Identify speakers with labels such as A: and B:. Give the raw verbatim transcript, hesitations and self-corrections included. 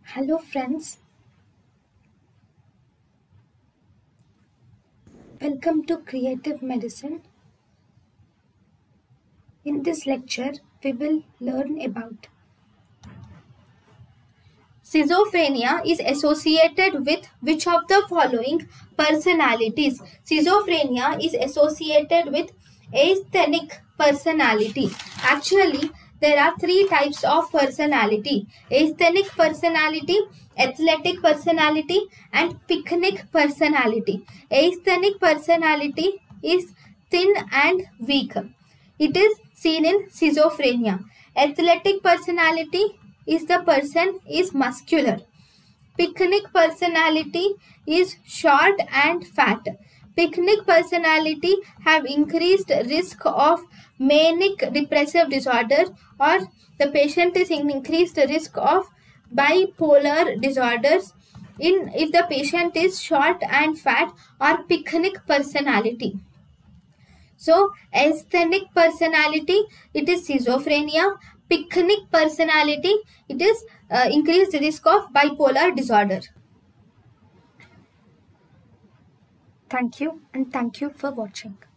A: Hello friends, welcome to Creative Medicine. In this lecture, we will learn about schizophrenia is associated with which of the following personalities? Schizophrenia is associated with asthenic personality. Actually, there are three types of personality: asthenic personality, athletic personality, and picnic personality. Asthenic personality is thin and weak. It is seen in schizophrenia. Athletic personality is the person is muscular. Picnic personality is short and fat. Picnic personality have increased risk of manic depressive disorder, or the patient is in increased risk of bipolar disorders in if the patient is short and fat or picnic personality. So, asthenic personality, it is schizophrenia. Picnic personality, it is uh, increased risk of bipolar disorder. Thank you and thank you for watching.